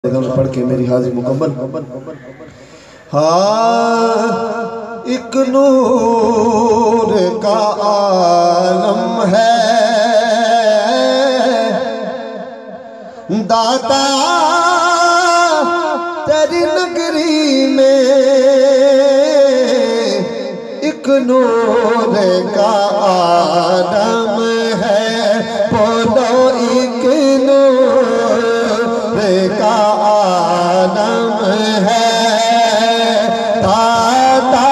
पढ़ के मेरी हाजिरी मुकम्मल। हाँ, एक नूर का आलम है दाता तेरी नगरी में, एक नूर का आलम है। बोलो एक नूर का आलम है दाता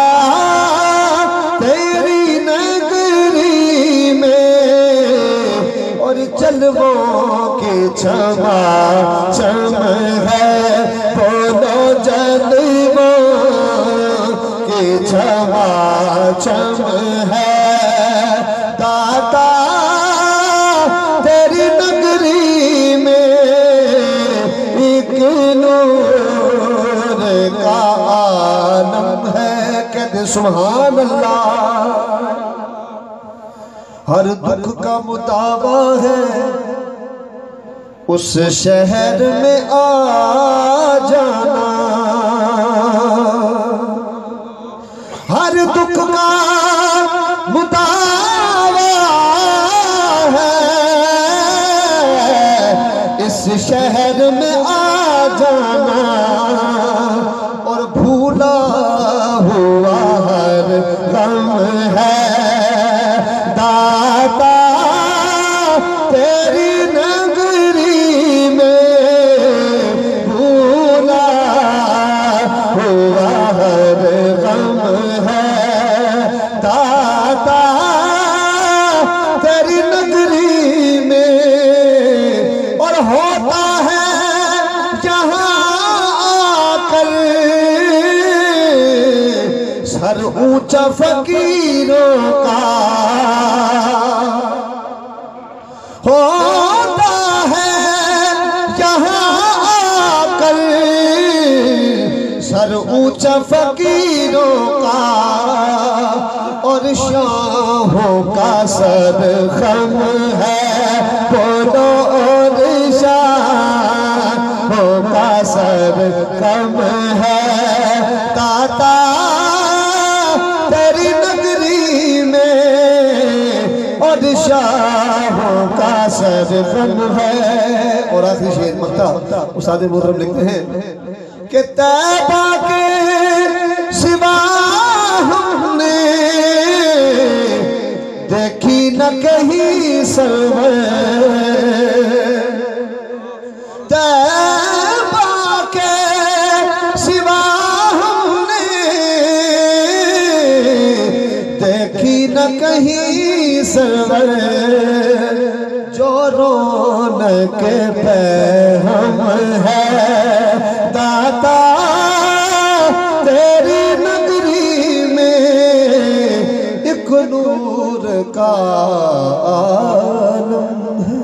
तेरी नगरी में, और जलवों के छमा छम है। बोलो जलवों के छमा छम है दाता तेरी नगरी में, एक नूर का आलम है। कहते सुभान अल्लाह। हर दुख का मुदावा है उस शहर में आ जाना, हर दुख का मुदावा है इस शहर में आ जाना, और भूला हुआ हर गम है दाता तेरी नगरी में, भूला हुआ हर गम है दाता तेरी नगरी में। और होता है जहाँ आकर सर ऊंचा फकीरों का, होता है जहाँ आकर सर ऊंचा फकीरों का, और शाहों का सर खम है। बोलो और शाहों का सर खम है दाता तेरी नगरी में, और शाहों का सर खम है। और आखिरी शेर मक्ता उस्ताद मुहर्रम लिखते हैं कि तैबा के सिवा हमने देखी न कहीं सरवर, तैबा के सिवा हमने देखी न कहीं सरवर, जो रौनक पे हम है दाता तेरी नगरी में, एक नूर का आलम है।